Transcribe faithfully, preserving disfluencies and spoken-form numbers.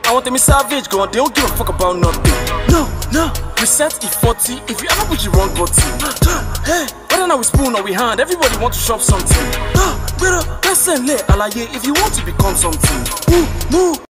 I want me savage, go on, they don't give a fuck about nothing. No, no, reset E forty, if you ever push the wrong button. Hey, whether now we spoon or we hand, everybody want to shop something. Ah, better, listen, let alaye, if you want to become something. Move, move,